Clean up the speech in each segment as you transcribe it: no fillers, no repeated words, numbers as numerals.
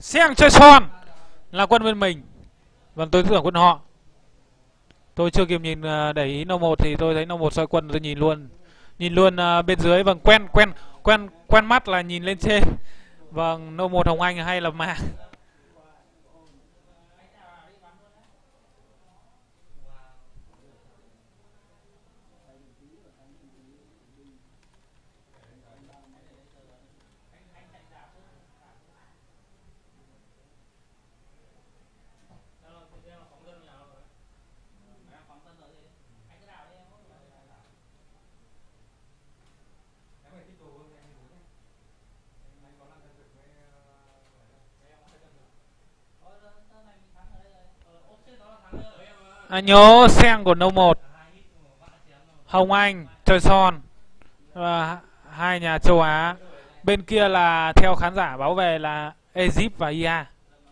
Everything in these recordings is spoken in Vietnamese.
Xiang chơi son là quân bên mình. Vâng, tôi tưởng quân họ. Tôi chưa kịp nhìn để ý nô một thì tôi thấy nô một soi quân, tôi nhìn luôn. Nhìn luôn bên dưới. Vâng, quen mắt là nhìn lên trên. Vâng, nô một Hồng Anh hay là mà. Nhớ Xiang của nô một Hồng Anh chơi son và hai nhà châu Á. Bên kia là theo khán giả báo về là Egypt và IA.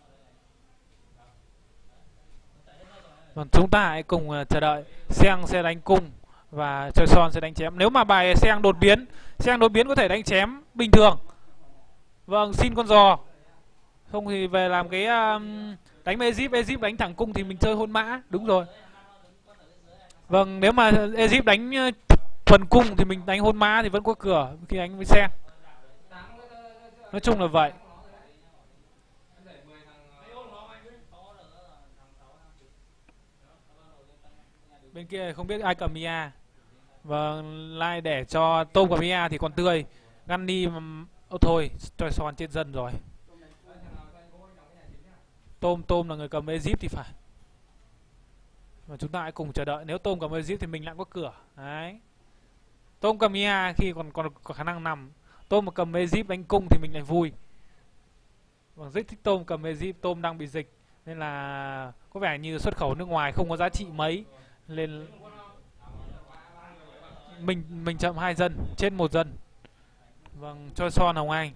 Còn chúng ta hãy cùng chờ đợi. Xiang sẽ đánh cung và chơi son sẽ đánh chém. Nếu mà bài Xiang đột biến có thể đánh chém bình thường. Vâng, xin con giò. Không thì về làm cái đánh với Egypt đánh thẳng cung thì mình chơi hôn mã, đúng rồi. Vâng, nếu mà Egypt đánh thuần cung thì mình đánh hôn mã thì vẫn có cửa khi đánh với Xiang. Nói chung là vậy. Bên kia không biết ai cầm Mia. Vâng, like để cho tôm cầm Mia thì còn tươi. Gunny thôi, cho son trên dân rồi. Tôm là người cầm Egypt thì phải. Và chúng ta hãy cùng chờ đợi. Nếu tôm cầm Egypt thì mình lại có cửa. Đấy. Tôm cầm Mia khi còn có khả năng nằm. Tôm mà cầm Egypt đánh cung thì mình lại vui. Vâng, rất thích tôm cầm Egypt. Tôm đang bị dịch nên là có vẻ như xuất khẩu nước ngoài không có giá trị mấy. Nên mình chậm 2 dân, chết 1 dân. Vâng, cho son Hồng Anh.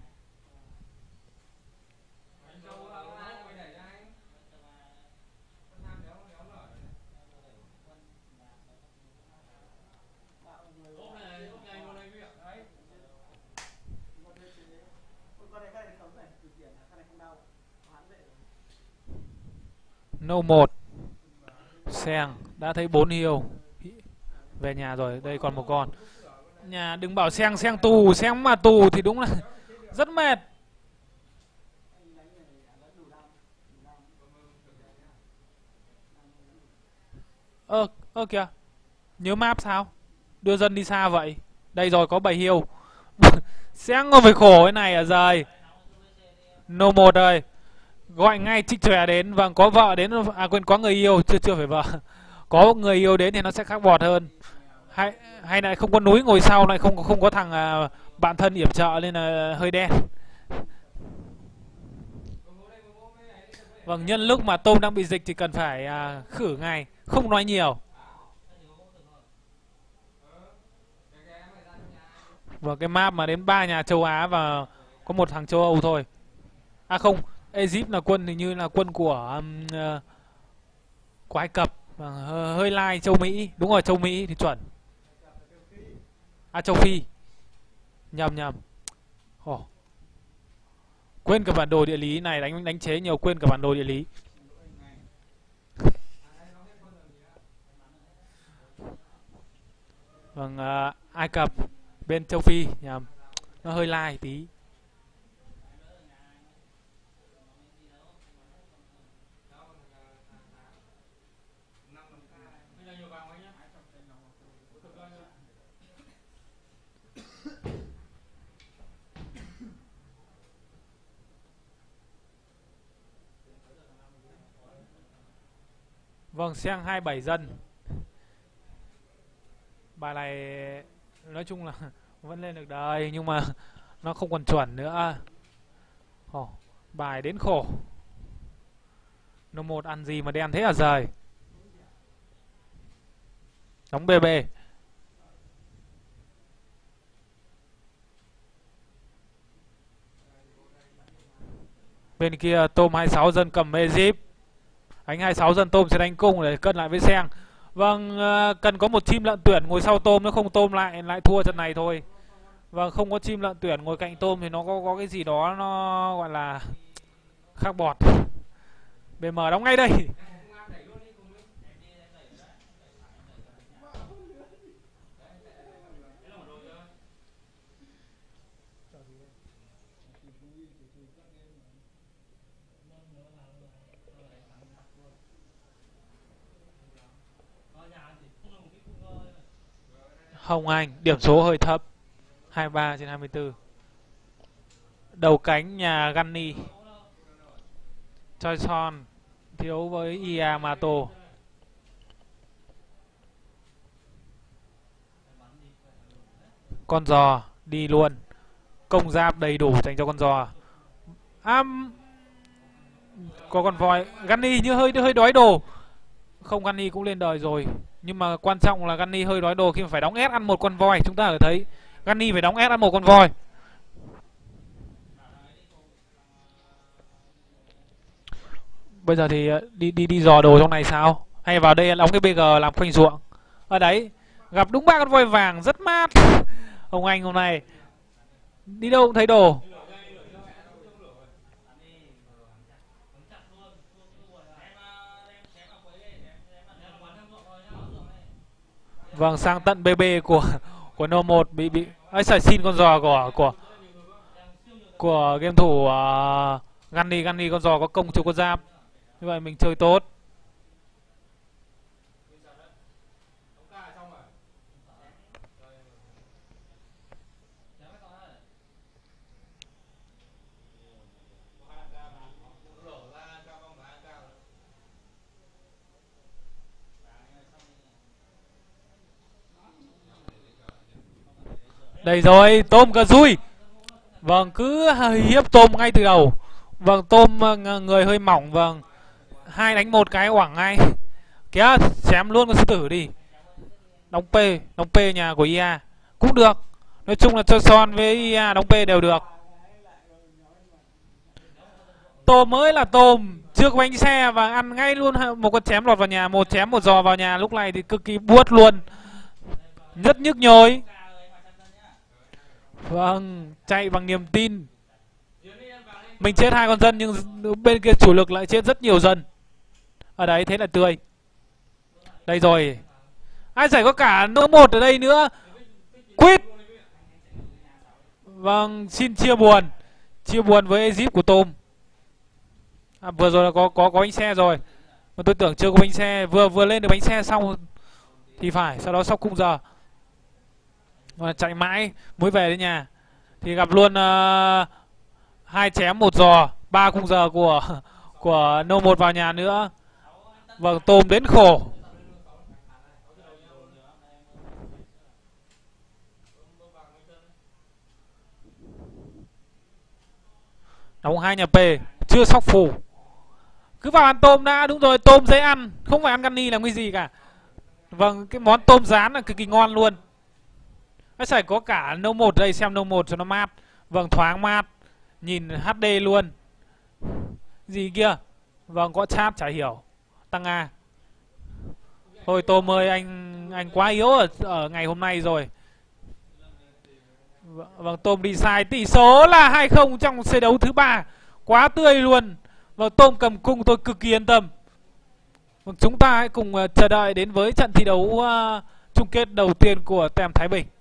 Nô 1 Xiang đã thấy 4 hiêu. Về nhà rồi, đây còn một con. Nhà đừng bảo Xiang tù, Xiang mà tù thì đúng là rất mệt. Ơ kìa, nhớ map sao? Đưa dân đi xa vậy. Đây rồi, có 7 hiêu. Xiang còn phải khổ cái này à giời. Nô 1 ơi, gọi ngay trích chòe đến. Vâng, có vợ đến. À quên, có người yêu, chưa phải vợ. Có người yêu đến thì nó sẽ khác bọt hơn. Hay lại không có núi ngồi sau, lại không có thằng bạn thân yểm trợ nên là hơi đen. Vâng, nhân lúc mà tôm đang bị dịch thì cần phải khử ngay, không nói nhiều. Và cái map mà đến 3 nhà châu Á và có một thằng châu Âu thôi. À không, Egypt là quân hình như là quân của Ai Cập. Hơi lai châu Mỹ, đúng rồi, châu Mỹ thì chuẩn. À châu Phi. Nhầm. Oh. Quên cả bản đồ địa lý này, đánh chế nhiều quên cả bản đồ địa lý. Vâng, Ai Cập bên châu Phi, nhầm. Nó hơi lai tí. Vâng, Xiang 27 dân. Bài này nói chung là vẫn lên được đời nhưng mà nó không còn chuẩn nữa. Bài đến khổ. Nó một ăn gì mà đen thế à giời. Đóng BB. Bên kia tôm 26 dân cầm Egypt. Anh 26 dân tôm sẽ đánh cung để cân lại với Xiang. Vâng, cần có một chim lợn tuyển ngồi sau tôm, nó không tôm lại thua trận này thôi. Vâng, không có chim lợn tuyển ngồi cạnh tôm thì nó có cái gì đó nó gọi là khắc bọt. BM đóng ngay đây. Hồng Anh điểm số hơi thấp, 23/24. Đầu cánh nhà Gunny, Choi Son thiếu với Yamato. Con giò đi luôn, công giáp đầy đủ dành cho con giò. Có con voi. Gunny như hơi đói đồ. Không, Gunny cũng lên đời rồi, nhưng mà quan trọng là Gunny hơi đói đồ khi mà phải đóng S ăn một con voi. Chúng ta có thấy Gunny phải đóng S ăn một con voi. Bây giờ thì đi dò đồ trong này sao? Hay vào đây đóng cái BG làm khoanh ruộng. Ở đấy gặp đúng 3 con voi vàng rất mát. Ông anh hôm nay đi đâu cũng thấy đồ. Vâng, sang tận BB của No 1 bị ấy, xin con giò của game thủ Gunny con giò có công chiếu con giáp. Như vậy mình chơi tốt. Đây rồi, tôm cờ rui. Vâng, cứ hiếp tôm ngay từ đầu. Vâng, tôm người hơi mỏng. Vâng, 2 đánh 1 cái oảng ngay. Kìa, chém luôn con sư tử đi. Đóng P nhà của IA cũng được. Nói chung là Choi Son với IA đóng P đều được. Tôm mới là tôm, chưa có bánh xe và ăn ngay luôn một con chém lọt vào nhà, một chém một giò vào nhà. Lúc này thì cực kỳ buốt luôn, rất nhức nhối. Vâng, chạy bằng niềm tin. Mình chết 2 con dân nhưng bên kia chủ lực lại chết rất nhiều dân. Ở đấy thế là tươi. Đây rồi. Ai giải có cả nỗ 1 ở đây nữa. Quýt. Vâng, xin chia buồn. Chia buồn với Egypt của tôm. Vừa rồi là có bánh xe rồi. Mà tôi tưởng chưa có bánh xe. Vừa lên được bánh xe xong thì phải. Sau đó sóc khung giờ. Và chạy mãi mới về đến nhà thì gặp luôn 2 chém 1 giò, 3 khung giờ của No 1 vào nhà nữa. Vâng, tôm đến khổ. Đóng 2 nhà P, chưa sóc phủ. Cứ vào ăn tôm đã, đúng rồi, tôm dễ ăn, không phải ăn Gunny làm cái gì cả. Vâng, cái món tôm rán là cực kỳ ngon luôn. Nó phải có cả No 1 đây, xem No 1 cho nó mát. Vâng, thoáng mát, nhìn HD luôn. Gì kia? Vâng, có chat chả hiểu. Tăng A. Thôi tôm ơi, anh quá yếu ở ngày hôm nay rồi. Vâng, tôm đi sai. Tỷ số là 2-0 trong trận đấu thứ 3. Quá tươi luôn. Và tôm cầm cung tôi cực kỳ yên tâm. Vâng, chúng ta hãy cùng chờ đợi đến với trận thi đấu chung kết đầu tiên của Tem Thái Bình.